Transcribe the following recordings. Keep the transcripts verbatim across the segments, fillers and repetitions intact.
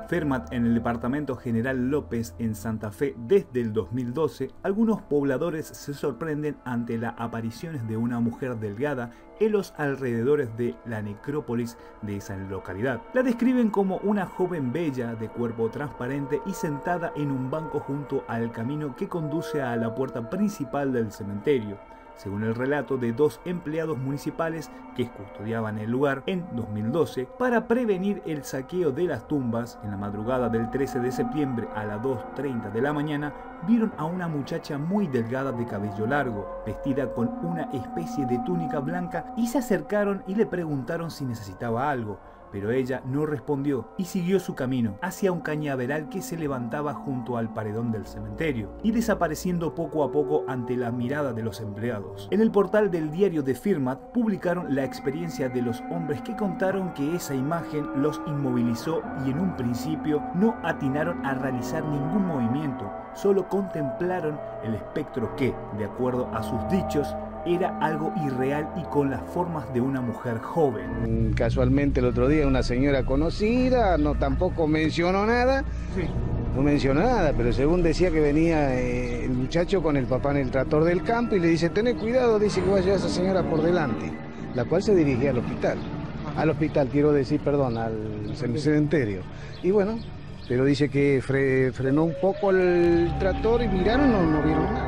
Fermat, en el departamento General López, en Santa Fe, desde el dos mil doce, algunos pobladores se sorprenden ante las apariciones de una mujer delgada en los alrededores de la necrópolis de esa localidad. La describen como una joven bella de cuerpo transparente y sentada en un banco junto al camino que conduce a la puerta principal del cementerio, según el relato de dos empleados municipales que custodiaban el lugar en dos mil doce. Para prevenir el saqueo de las tumbas, en la madrugada del trece de septiembre a las dos treinta de la mañana, vieron a una muchacha muy delgada de cabello largo, vestida con una especie de túnica blanca, y se acercaron y le preguntaron si necesitaba algo, pero ella no respondió y siguió su camino hacia un cañaveral que se levantaba junto al paredón del cementerio, y desapareciendo poco a poco ante la mirada de los empleados. En el portal del diario de Fermat publicaron la experiencia de los hombres que contaron que esa imagen los inmovilizó y en un principio no atinaron a realizar ningún movimiento, solo contemplaron el espectro que, de acuerdo a sus dichos, era algo irreal y con las formas de una mujer joven. Casualmente el otro día una señora conocida, no tampoco mencionó nada, sí. no mencionó nada, pero según decía que venía eh, el muchacho con el papá en el tractor del campo y le dice, tené cuidado, dice que va a llevar a esa señora por delante, la cual se dirigía al hospital, al hospital quiero decir, perdón, al cementerio. Y bueno, pero dice que fre frenó un poco el tractor y miraron, no, no vieron nada.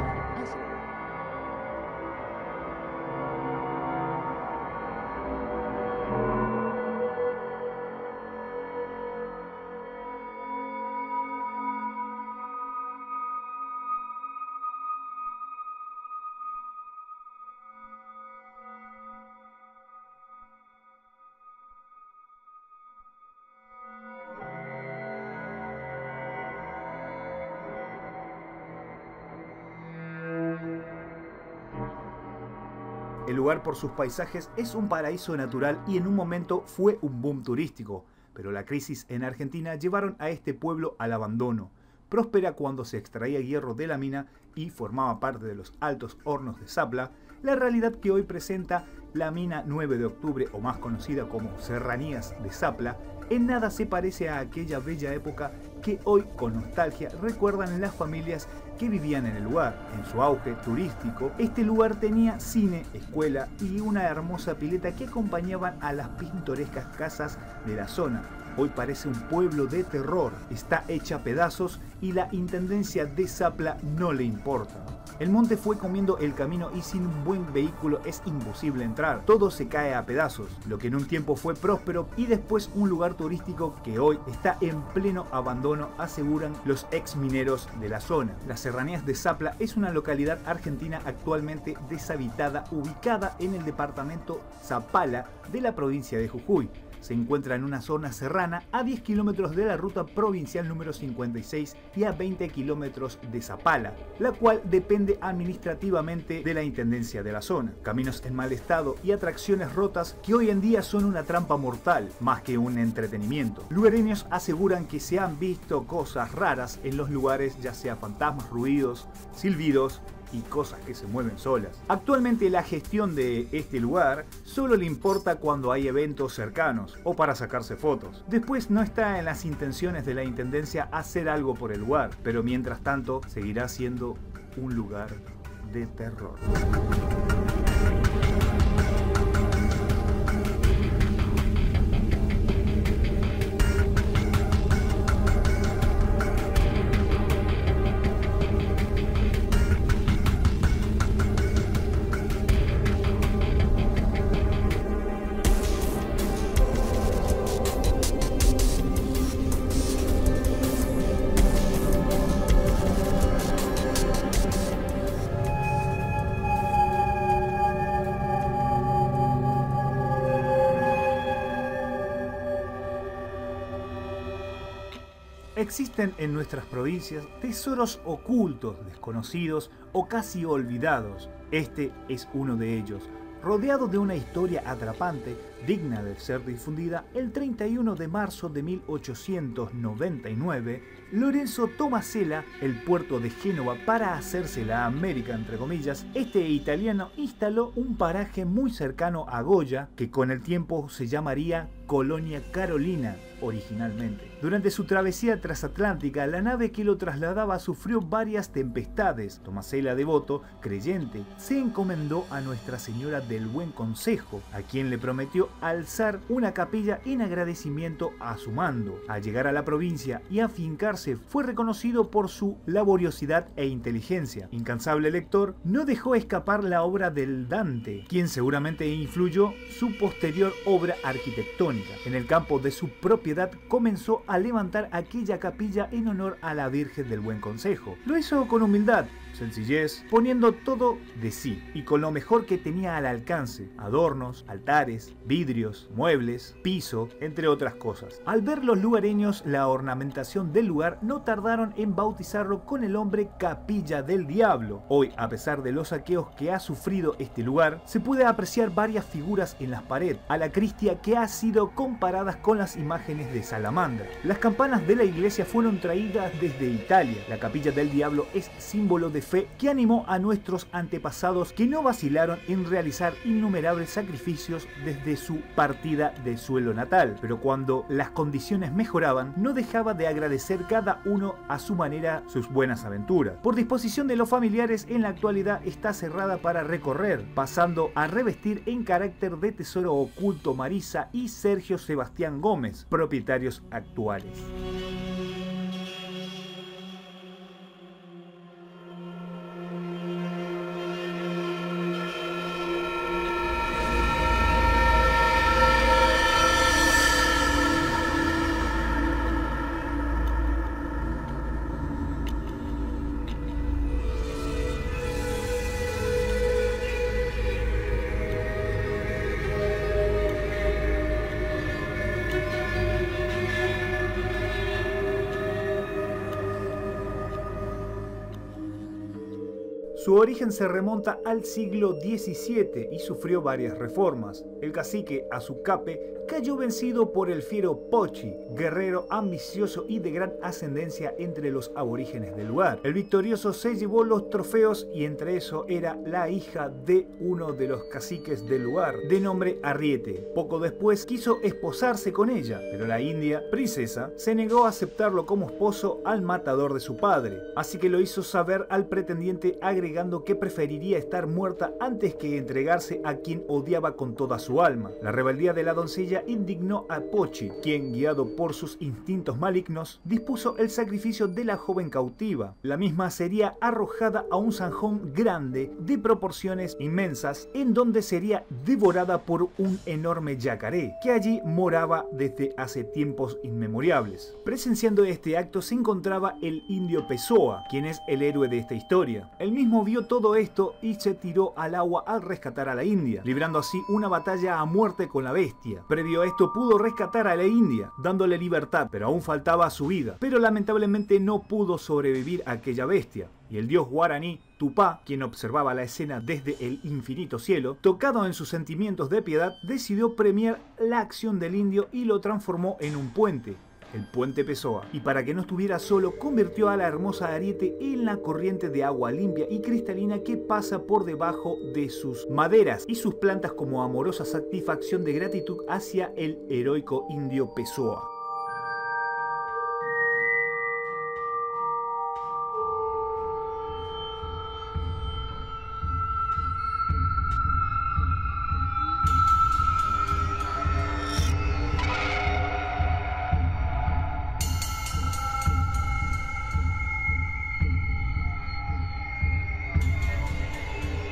El lugar, por sus paisajes, es un paraíso natural y en un momento fue un boom turístico, pero la crisis en Argentina llevaron a este pueblo al abandono. Próspera cuando se extraía hierro de la mina y formaba parte de los altos hornos de Zapla, la realidad que hoy presenta la mina nueve de octubre, o más conocida como Serranías de Zapla, en nada se parece a aquella bella época que hoy con nostalgia recuerdan las familias que vivían en el lugar. En su auge turístico, este lugar tenía cine, escuela y una hermosa pileta que acompañaban a las pintorescas casas de la zona. Hoy parece un pueblo de terror, está hecha a pedazos y la intendencia de Zapla no le importa. El monte fue comiendo el camino y sin un buen vehículo es imposible entrar. Todo se cae a pedazos, lo que en un tiempo fue próspero y después un lugar turístico que hoy está en pleno abandono, aseguran los ex mineros de la zona. Las Serranías de Zapla es una localidad argentina actualmente deshabitada, ubicada en el departamento Zapala de la provincia de Jujuy. Se encuentra en una zona serrana a diez kilómetros de la ruta provincial número cincuenta y seis y a veinte kilómetros de Zapala, la cual depende administrativamente de la intendencia de la zona. Caminos en mal estado y atracciones rotas que hoy en día son una trampa mortal más que un entretenimiento. Lugareños aseguran que se han visto cosas raras en los lugares, ya sea fantasmas, ruidos, silbidos y cosas que se mueven solas. Actualmente la gestión de este lugar solo le importa cuando hay eventos cercanos o para sacarse fotos. Después no está en las intenciones de la intendencia hacer algo por el lugar, pero mientras tanto seguirá siendo un lugar de terror. Existen en nuestras provincias tesoros ocultos, desconocidos o casi olvidados. Este es uno de ellos. Rodeado de una historia atrapante, digna de ser difundida, el treinta y uno de marzo de mil ochocientos noventa y nueve, Lorenzo Tomasella, el puerto de Génova para hacerse la América entre comillas, este italiano instaló un paraje muy cercano a Goya, que con el tiempo se llamaría Colonia Carolina originalmente. Durante su travesía transatlántica, la nave que lo trasladaba sufrió varias tempestades. Tomasella, devoto, creyente, se encomendó a Nuestra Señora del Buen Consejo, a quien le prometió alzar una capilla en agradecimiento a su mando. Al llegar a la provincia y afincarse, fue reconocido por su laboriosidad e inteligencia. Incansable lector, no dejó escapar la obra del Dante, quien seguramente influyó su posterior obra arquitectónica. En el campo de su propiedad comenzó a levantar aquella capilla en honor a la Virgen del Buen Consejo. Lo hizo con humildad, sencillez, poniendo todo de sí y con lo mejor que tenía al alcance: adornos, altares, vidrios, muebles, piso, entre otras cosas. Al ver los lugareños la ornamentación del lugar, no tardaron en bautizarlo con el nombre Capilla del Diablo. Hoy, a pesar de los saqueos que ha sufrido este lugar, se puede apreciar varias figuras en las paredes, a la cristia que ha sido comparadas con las imágenes de Salamandra. Las campanas de la iglesia fueron traídas desde Italia. La Capilla del Diablo es símbolo de fe que animó a nuestros antepasados, que no vacilaron en realizar innumerables sacrificios desde su partida de suelo natal, pero cuando las condiciones mejoraban, no dejaba de agradecer cada uno a su manera sus buenas aventuras. Por disposición de los familiares, en la actualidad está cerrada para recorrer, pasando a revestir en carácter de tesoro oculto Marisa y Sergio Sebastián Gómez, propietarios actuales. Su origen se remonta al siglo diecisiete y sufrió varias reformas. El cacique Azucape cayó vencido por el fiero Pochi, guerrero ambicioso y de gran ascendencia entre los aborígenes del lugar. El victorioso se llevó los trofeos y entre eso era la hija de uno de los caciques del lugar, de nombre Arriete. Poco después quiso esposarse con ella, pero la india princesa se negó a aceptarlo como esposo al matador de su padre, así que lo hizo saber al pretendiente, agregando que preferiría estar muerta antes que entregarse a quien odiaba con toda su alma. La rebeldía de la doncella indignó a Pochi, quien, guiado por sus instintos malignos, dispuso el sacrificio de la joven cautiva. La misma sería arrojada a un zanjón grande de proporciones inmensas, en donde sería devorada por un enorme yacaré, que allí moraba desde hace tiempos inmemoriales. Presenciando este acto se encontraba el indio Pessoa, quien es el héroe de esta historia. El mismo vio todo esto y se tiró al agua al rescatar a la india, librando así una batalla a muerte con la bestia. Previo a esto pudo rescatar a la india, dándole libertad, pero aún faltaba su vida. Pero lamentablemente no pudo sobrevivir a aquella bestia. Y el dios guaraní Tupá, quien observaba la escena desde el infinito cielo, tocado en sus sentimientos de piedad, decidió premiar la acción del indio y lo transformó en un puente, el puente Pessoa, y para que no estuviera solo, convirtió a la hermosa Arriete en la corriente de agua limpia y cristalina que pasa por debajo de sus maderas y sus plantas como amorosa satisfacción de gratitud hacia el heroico indio Pessoa.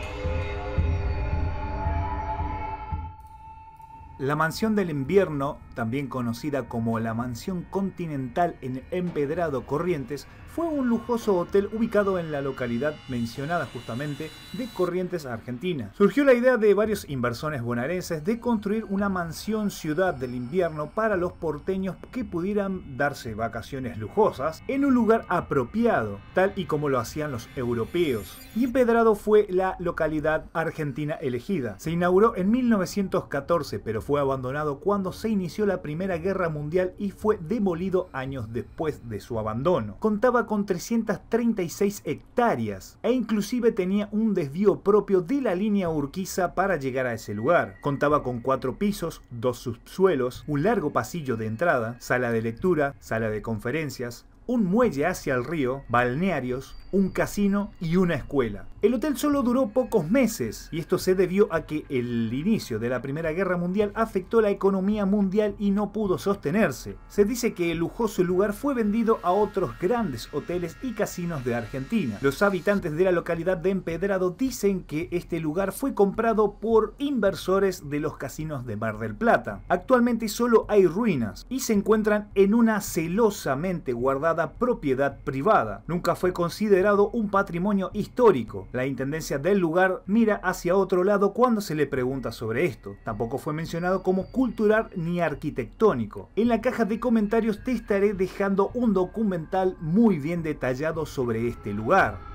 La mansión del invierno también conocida como la Mansión Continental en Empedrado, Corrientes, fue un lujoso hotel ubicado en la localidad mencionada justamente de Corrientes, Argentina. Surgió la idea de varios inversores bonaerenses de construir una mansión ciudad del invierno para los porteños que pudieran darse vacaciones lujosas en un lugar apropiado, tal y como lo hacían los europeos. Y Empedrado fue la localidad argentina elegida. Se inauguró en mil novecientos catorce, pero fue abandonado cuando se inició la Primera Guerra Mundial y fue demolido años después de su abandono. Contaba con trescientas treinta y seis hectáreas e inclusive tenía un desvío propio de la línea Urquiza para llegar a ese lugar. Contaba con cuatro pisos, dos subsuelos, un largo pasillo de entrada, sala de lectura, sala de conferencias, un muelle hacia el río, balnearios, un casino y una escuela. El hotel solo duró pocos meses y esto se debió a que el inicio de la Primera Guerra Mundial afectó la economía mundial y no pudo sostenerse. Se dice que el lujoso lugar fue vendido a otros grandes hoteles y casinos de Argentina. Los habitantes de la localidad de Empedrado dicen que este lugar fue comprado por inversores de los casinos de Mar del Plata. Actualmente solo hay ruinas y se encuentran en una celosamente guardada propiedad privada. Nunca fue considerado un patrimonio histórico. La intendencia del lugar mira hacia otro lado cuando se le pregunta sobre esto. Tampoco fue mencionado como cultural ni arquitectónico. En la caja de comentarios te estaré dejando un documental muy bien detallado sobre este lugar.